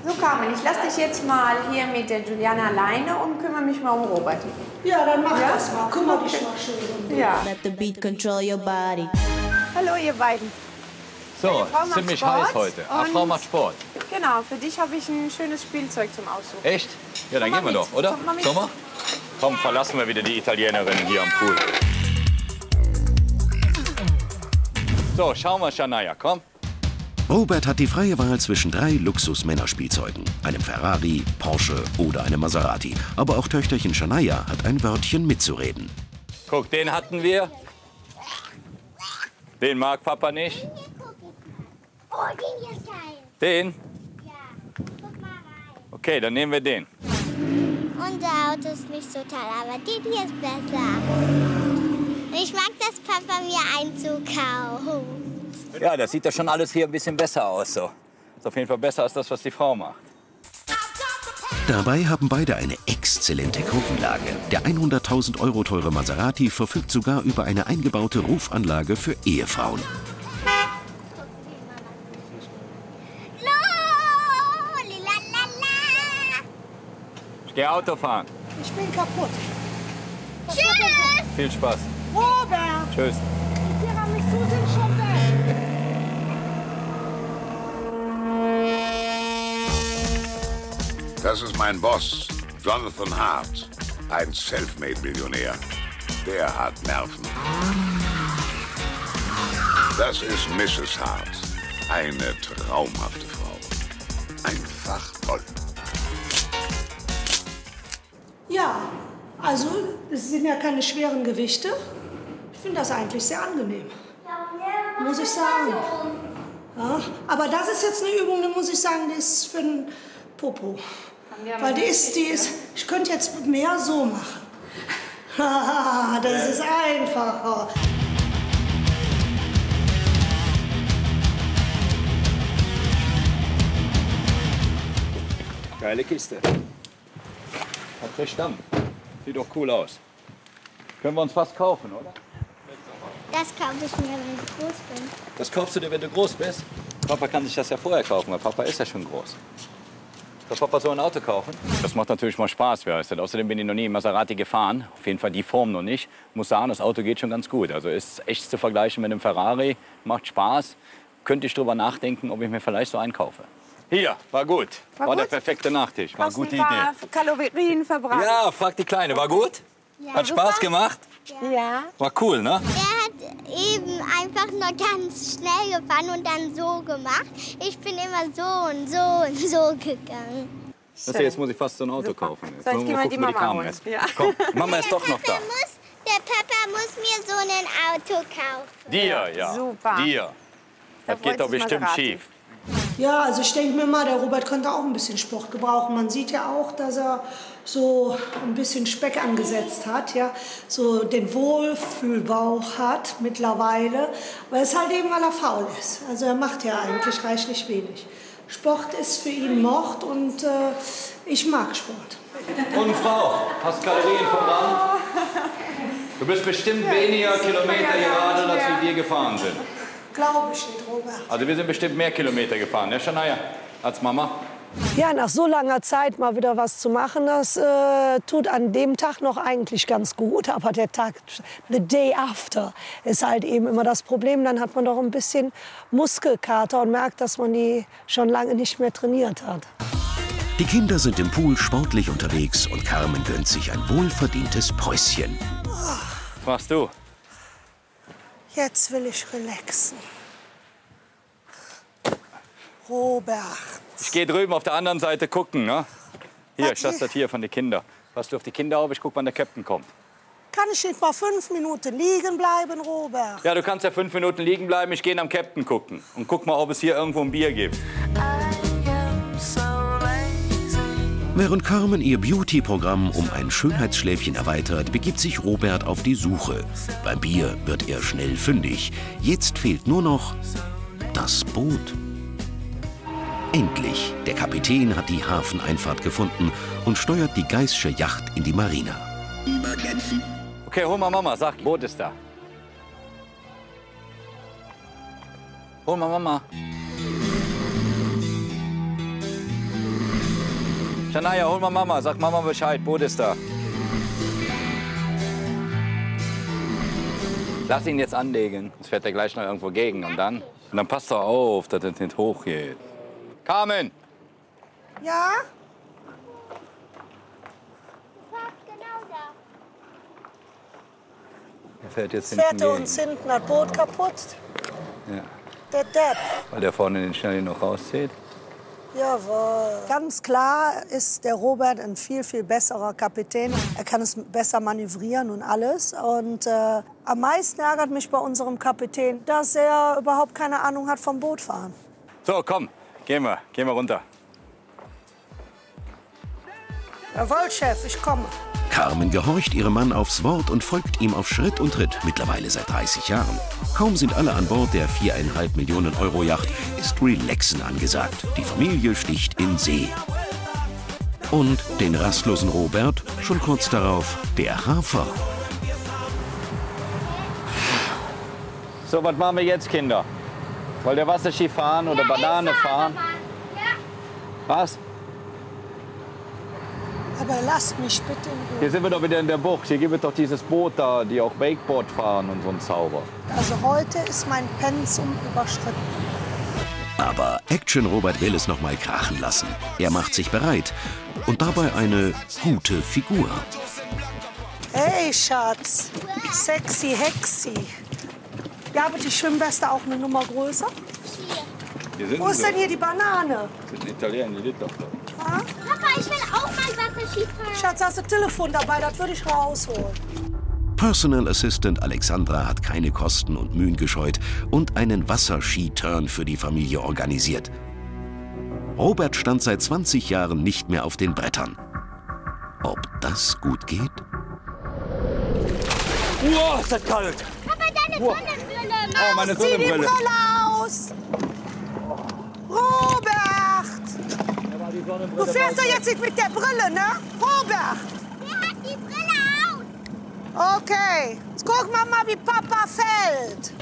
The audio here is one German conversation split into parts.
So, Carmen, ich lasse dich jetzt mal hier mit der Juliana alleine und kümmere mich mal um Robert. Ja, dann mach das mal. Kümmere dich mal schön um den. Ja. Let the beat control your body. Hallo, ihr beiden. So, Frau macht ziemlich Sport heiß heute. Ach, Frau macht Sport. Genau, für dich habe ich ein schönes Spielzeug zum Aussuchen. Echt? Ja, dann gehen wir doch, oder? Kommt mal mit. Sommer? Komm, verlassen wir wieder die Italienerinnen hier am Pool. So, schauen wir, Shania, komm. Robert hat die freie Wahl zwischen 3 Luxus-Männerspielzeugen. Einem Ferrari, Porsche oder einem Maserati. Aber auch Töchterchen Shania hat ein Wörtchen mitzureden. Guck, den hatten wir. Den mag Papa nicht. Oh, den hier ist geil. Den? Ja, guck mal rein. Okay, dann nehmen wir den. Unser Auto ist nicht so toll, aber den hier ist besser. Ich mag das, Papa mir einzukaufen. Ja, das sieht ja schon alles hier ein bisschen besser aus. So. Ist auf jeden Fall besser als das, was die Frau macht. Dabei haben beide eine exzellente Kurvenlage. Der 100.000 € teure Maserati verfügt sogar über eine eingebaute Rufanlage für Ehefrauen. Ich gehe Auto fahren. Ich bin kaputt. Tschüss! Viel Spaß. Robert! Tschüss. Die Tiramisu sind schon weg. Das ist mein Boss, Jonathan Hart. Ein Selfmade-Millionär. Der hat Nerven. Das ist Mrs. Hart. Eine traumhafte Frau. Einfach toll. Ja, also es sind ja keine schweren Gewichte. Ich finde das eigentlich sehr angenehm. Muss ich sagen. Ja, aber das ist jetzt eine Übung, die muss ich sagen, die ist für den Popo. Weil die ist, ich könnte jetzt mehr so machen. Das ist einfacher. Geile Kiste. Hat der Stamm. Sieht doch cool aus. Können wir uns fast kaufen, oder? Das kaufe ich mir, wenn ich groß bin. Das kaufst du dir, wenn du groß bist? Papa kann sich das ja vorher kaufen, weil Papa ist ja schon groß. Soll Papa so ein Auto kaufen? Das macht natürlich mal Spaß, wer weiß das. Außerdem bin ich noch nie im Maserati gefahren. Auf jeden Fall die Form noch nicht. Muss sagen, das Auto geht schon ganz gut. Also ist echt zu vergleichen mit einem Ferrari. Macht Spaß. Könnte ich drüber nachdenken, ob ich mir vielleicht so einen kaufe. Hier, war gut. War der perfekte Nachtisch. War eine gute Idee. Kalorien verbrannt. Ja, frag die Kleine. War gut? Ja, Hat Spaß gemacht? Ja. War cool, ne? Er hat eben einfach nur ganz schnell gefahren und dann so gemacht. Ich bin immer so und so und so gegangen. Das hier, jetzt muss ich fast so ein Auto kaufen. Jetzt So, ich wollen geh wir mal gucken, die wo die Mama Carmen holen. ist. Ja. Komm, Mama ist doch noch da. Der Papa muss mir so ein Auto kaufen. Dir, ja. Super. Dir. Da Das geht freut doch sich bestimmt Maserati. schief. Ja, also ich denke mir mal, der Robert könnte auch ein bisschen Sport gebrauchen. Man sieht ja auch, dass er so ein bisschen Speck angesetzt hat, ja, so den Wohlfühlbauch hat mittlerweile. Aber es ist halt eben, weil er faul ist. Also er macht ja eigentlich reichlich wenig. Sport ist für ihn Mord und ich mag Sport. Und Frau, hast Kalorien verbrannt? Du bist bestimmt weniger Kilometer geradelt, als wir gefahren sind. Glaube ich nicht, Robert. Also wir sind bestimmt mehr Kilometer gefahren, ne, Shania? Als Mama? Ja, nach so langer Zeit mal wieder was zu machen, das tut an dem Tag noch eigentlich ganz gut. Aber der Tag, the day after, ist halt eben immer das Problem. Dann hat man doch ein bisschen Muskelkater und merkt, dass man die schon lange nicht mehr trainiert hat. Die Kinder sind im Pool sportlich unterwegs und Carmen gönnt sich ein wohlverdientes Päuschen. Was machst du? Jetzt will ich relaxen. Robert. Ich gehe drüben auf der anderen Seite gucken, ne? Hier, Was ich lasse das hier von den Kindern. Pass du auf die Kinder auf, ich guck, wann der Captain kommt. Kann ich nicht mal 5 Minuten liegen bleiben, Robert? Ja, du kannst ja 5 Minuten liegen bleiben, ich gehe am Captain gucken. Und guck mal, ob es hier irgendwo ein Bier gibt. Während Carmen ihr Beauty-Programm um ein Schönheitsschläfchen erweitert, begibt sich Robert auf die Suche. Beim Bier wird er schnell fündig. Jetzt fehlt nur noch das Boot. Endlich, der Kapitän hat die Hafeneinfahrt gefunden und steuert die Geissche Yacht in die Marina. Okay, hol mal Mama, sag, Boot ist da. Hol mal Mama. Shania, hol mal Mama. Sag Mama Bescheid. Boot ist da. Lass ihn jetzt anlegen. Sonst fährt er gleich noch irgendwo gegen. Und dann passt doch auf, dass das nicht hochgeht. Carmen! Ja? Er fährt jetzt hinten Fährt uns hinten das Boot kaputt? Ja. Der Depp. Weil der vorne den Schnell noch rauszieht. Jawohl. Ganz klar ist der Robert ein viel, viel besserer Kapitän. Er kann es besser manövrieren und alles. Und am meisten ärgert mich bei unserem Kapitän, dass er überhaupt keine Ahnung hat vom Bootfahren. So, komm, gehen wir runter. Jawohl, Chef, ich komme. Carmen gehorcht ihrem Mann aufs Wort und folgt ihm auf Schritt und Tritt, mittlerweile seit 30 Jahren. Kaum sind alle an Bord der 4,5 Millionen Euro Yacht, ist Relaxen angesagt. Die Familie sticht in See. Und den rastlosen Robert, schon kurz darauf, der Hafer. So, was machen wir jetzt, Kinder? Wollt ihr Wasserski fahren oder Banane fahren? Was? Aber lasst mich bitte in Ruhe. Hier sind wir doch wieder in der Bucht. Hier gibt es doch dieses Boot da, die auch Wakeboard fahren und so ein Zauber. Also heute ist mein Pensum überschritten. Aber Action Robert will es noch mal krachen lassen. Er macht sich bereit und dabei eine gute Figur. Hey, Schatz. Sexy Hexi. Ja, aber die Schwimmweste auch eine Nummer größer? Wo ist denn hier die Banane? Das ist ein Italiener, die liegt doch da. Papa, ich will auch mal Wasserski fahren. Schatz, hast du Telefon dabei? Das würde ich rausholen. Personal Assistant Alexandra hat keine Kosten und Mühen gescheut und einen Wasserski-Turn für die Familie organisiert. Robert stand seit 20 Jahren nicht mehr auf den Brettern. Ob das gut geht? Wow, ist das kalt! Papa, deine Sonnenbrille. Oh, meine Zieh die Sonnenbrille. Brille aus! Robert! Du fährst doch jetzt nicht mit der Brille, ne? Robert! Wer hat die Brille aus? Okay, jetzt gucken wir mal, wie Papa fällt.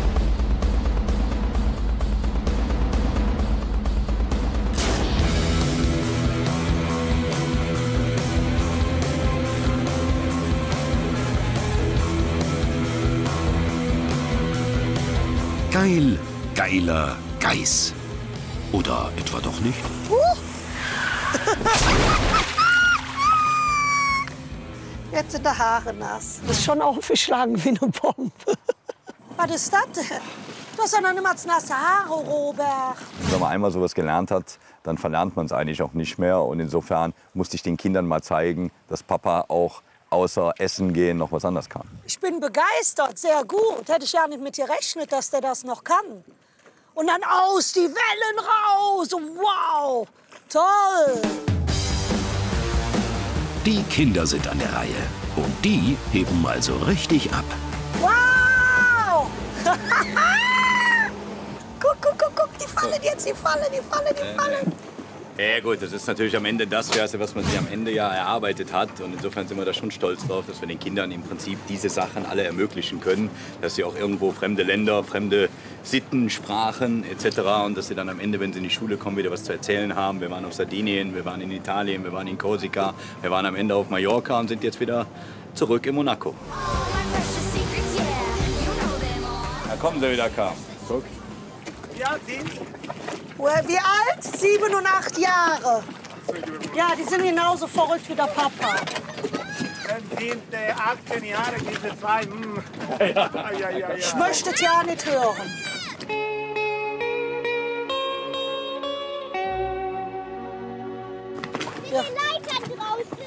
Geil, geiler Geiß. Oder etwa doch nicht? Jetzt sind die Haare nass. Das ist schon aufgeschlagen wie eine Bombe. Was ist das denn? Du hast ja noch niemals nasse Haare, Robert. Wenn man einmal sowas gelernt hat, dann verlernt man es eigentlich auch nicht mehr. Und insofern musste ich den Kindern mal zeigen, dass Papa auch außer Essen gehen noch was anderes kann. Ich bin begeistert, sehr gut. Hätte ich ja nicht mit gerechnet, dass der das noch kann. Und dann aus, die Wellen raus. Wow, toll. Die Kinder sind an der Reihe. Und die heben mal so richtig ab. Wow. guck, die fallen jetzt, die fallen. Ja gut, das ist natürlich am Ende das, was man sich am Ende ja erarbeitet hat. Und insofern sind wir da schon stolz drauf, dass wir den Kindern im Prinzip diese Sachen alle ermöglichen können. Dass sie auch irgendwo fremde Länder, fremde Sitten, Sprachen etc. Und dass sie dann am Ende, wenn sie in die Schule kommen, wieder was zu erzählen haben. Wir waren auf Sardinien, wir waren in Italien, wir waren in Korsika, wir waren am Ende auf Mallorca und sind jetzt wieder zurück in Monaco. Da kommen sie wieder, Carmen. Guck. Ja, Sie? Wie alt? 7 und 8 Jahre. Ja, die sind genauso verrückt wie der Papa. Dann sind 18 Jahre, diese zwei. Ja. Ich möchte es ja nicht hören. Die Leiter draußen.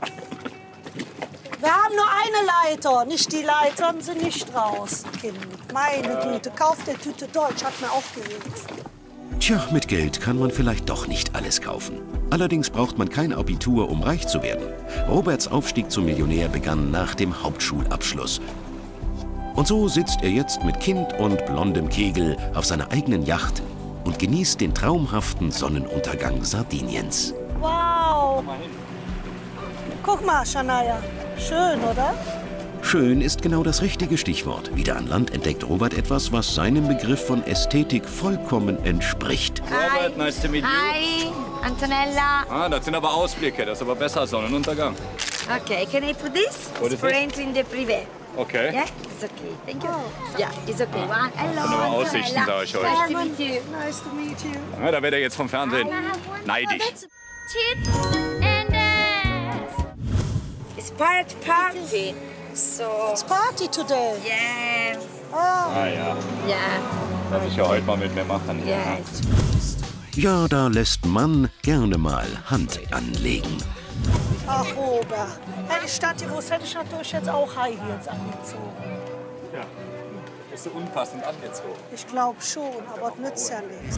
Wir haben nur eine Leiter, nicht die Leitern sind nicht draußen, Kind. Meine Güte, kauf der Tüte Deutsch, hat mir auch geholfen. Tja, mit Geld kann man vielleicht doch nicht alles kaufen. Allerdings braucht man kein Abitur, um reich zu werden. Roberts Aufstieg zum Millionär begann nach dem Hauptschulabschluss. Und so sitzt er jetzt mit Kind und blondem Kegel auf seiner eigenen Yacht und genießt den traumhaften Sonnenuntergang Sardiniens. Wow! Guck mal, Shania. Schön, oder? Schön ist genau das richtige Stichwort. Wieder an Land entdeckt Robert etwas, was seinem Begriff von Ästhetik vollkommen entspricht. Robert, nice to meet you. Hi. Antonella. Ah, das sind aber Ausblicke, das ist aber besser als Sonnenuntergang. Okay, can I put this? What is It's for this? entering the privé. Okay. Yeah, it's okay. Thank you. Yeah, it's okay. One. Hello. Das sind aber Aussichten, sag ich euch. Nice to meet you. Nice to meet you. Ja, da wird er jetzt vom Fernsehen neidisch. Chips and dance. It's party. So. It's party today. Yes. Ah ja, Yeah. das ich ja heute mal mit mir machen. Yes. Ja, da lässt man gerne mal Hand anlegen. Ach, Robert. Hätte ich statt gewusst, hätte ich natürlich jetzt auch High Heels angezogen. Ja, bist du unpassend angezogen. Ich glaube schon, aber das nützt ja nichts.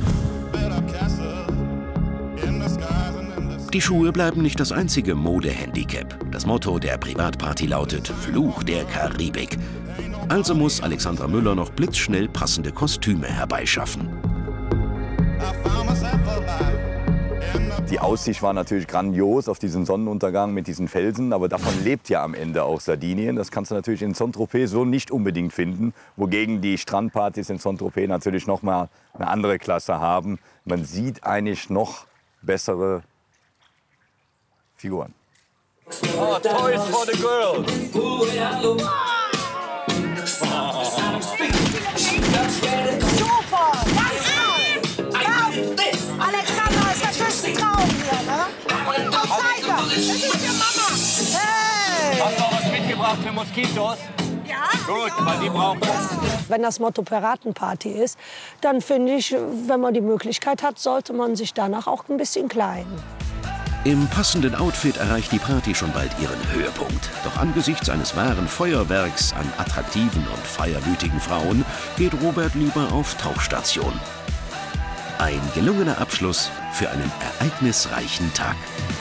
Die Schuhe bleiben nicht das einzige Mode-Handicap. Das Motto der Privatparty lautet Fluch der Karibik. Also muss Alexandra Müller noch blitzschnell passende Kostüme herbeischaffen. Die Aussicht war natürlich grandios auf diesen Sonnenuntergang mit diesen Felsen, aber davon lebt ja am Ende auch Sardinien. Das kannst du natürlich in Saint-Tropez so nicht unbedingt finden, wogegen die Strandpartys in Saint-Tropez natürlich noch mal eine andere Klasse haben. Man sieht eigentlich noch bessere Figuren. Oh, Toys for the Girls! Super! Ganz toll! Alexandra ist der schönste Traum hier, ne? Auf Seite! Das ist für Mama! Hey! Hast du auch was mitgebracht für Moskitos? Ja. Gut, weil die brauchen das. Wenn das Motto Piratenparty ist, dann finde ich, wenn man die Möglichkeit hat, sollte man sich danach auch ein bisschen kleiden. Im passenden Outfit erreicht die Party schon bald ihren Höhepunkt. Doch angesichts eines wahren Feuerwerks an attraktiven und feierwütigen Frauen geht Robert lieber auf Tauchstation. Ein gelungener Abschluss für einen ereignisreichen Tag.